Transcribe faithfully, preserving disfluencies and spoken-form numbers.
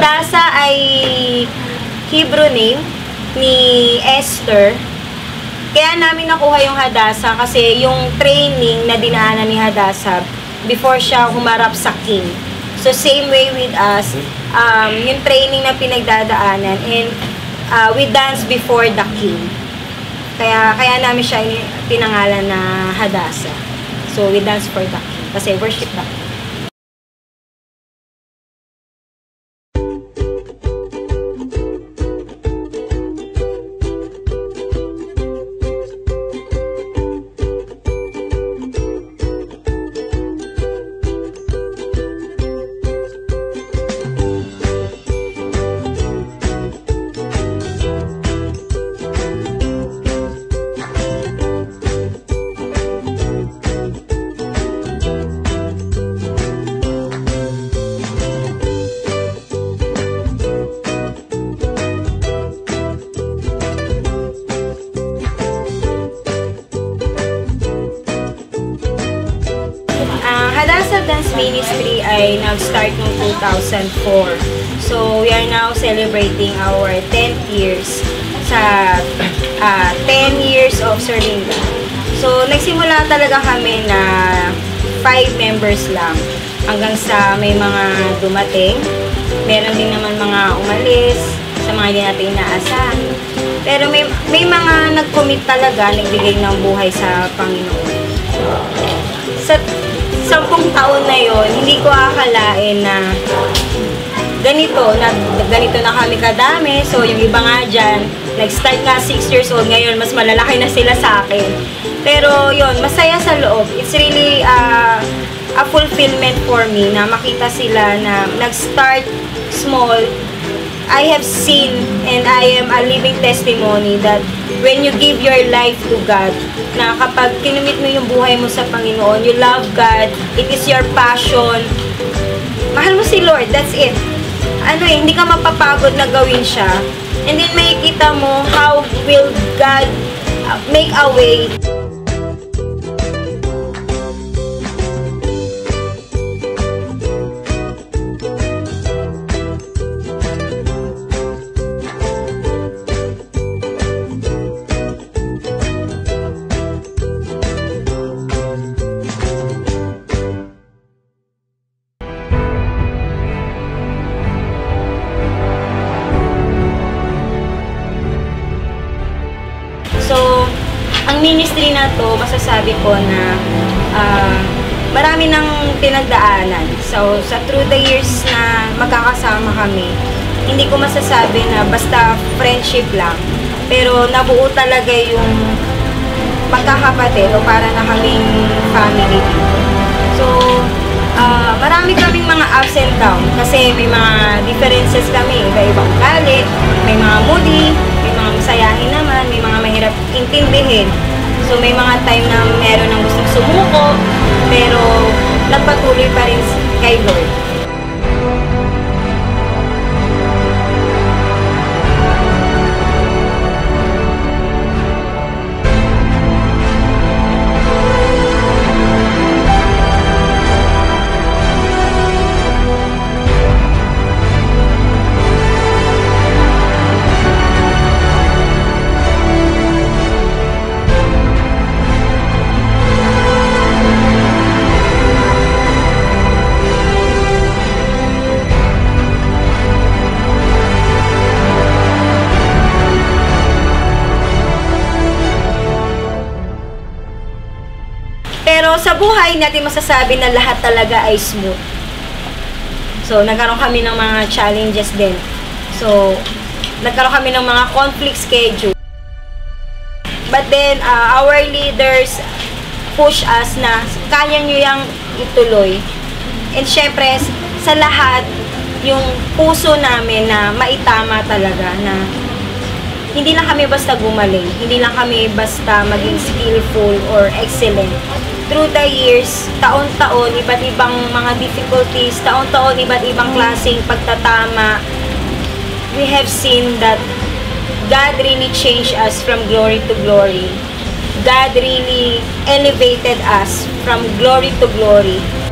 Hadassah ay Hebrew name ni Esther. Kaya namin nakuha yung Hadassah kasi yung training na dinaanan ni Hadassah before siya humarap sa king. So same way with us, um, yung training na pinagdadaanan, and uh, we dance before the king. Kaya kaya namin siya pinangalan na Hadassah. So we dance for the king kasi worship the king. Hadassah Dance Ministry ay nag-start noong two thousand four. So, we are now celebrating our tenth years sa uh, ten years of serving God. So, nagsimula talaga kami na five members lang hanggang sa may mga dumating. Meron din naman mga umalis sa mga hindi natin inaasahan. Pero may, may mga nag-commit talaga, nagbigay ng buhay sa Panginoon. Sa sampung taon na yon, hindi ko akalain na ganito, na, ganito na kami kadami. So, yung iba nga dyan, nag-start nga six years old, ngayon mas malalaki na sila sa akin. Pero yon, masaya sa loob. It's really uh, a fulfillment for me na makita sila na nag-start small. I have seen and I am a living testimony that when you give your life to God, na kapag kinumit mo yung buhay mo sa Panginoon, you love God, it is your passion, mahal mo si Lord, that's it. Ano eh, hindi ka mapapagod na gawin siya. And then makikita mo how will God make a way. So, ang ministry na to, masasabi ko na uh, marami nang pinagdaanan. So, sa through the years na magkakasama kami, hindi ko masasabi na basta friendship lang. Pero nabuo talaga yung magkakapatid o para na kaming family dito. So, uh, marami kaming mga ups and downs kasi may mga differences kami. Iba-ibang galit, may mga moody, may mga masayahin naman, may mga mahirap intindihin. So, may mga time na meron ng gustong sumuko, pero nagpatuloy pa rin kay Lord. Pero sa buhay natin masasabi na lahat talaga ay smooth. So, nagkaroon kami ng mga challenges din. So, nagkaroon kami ng mga conflict schedule. But then, uh, our leaders push us na kaya nyo yung ituloy. And syempre, sa lahat, yung puso namin na maitama talaga na hindi lang kami basta gumaling, hindi lang kami basta maging skillful or excellent. Through the years, taon-taon, iba't ibang mga difficulties, taon-taon, iba't ibang klaseng pagtatama, we have seen that God really changed us from glory to glory. God really elevated us from glory to glory.